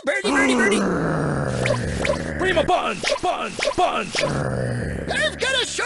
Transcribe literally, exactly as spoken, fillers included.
birdie, birdie, birdie. Prima punch, punch, punch. I've got a shot.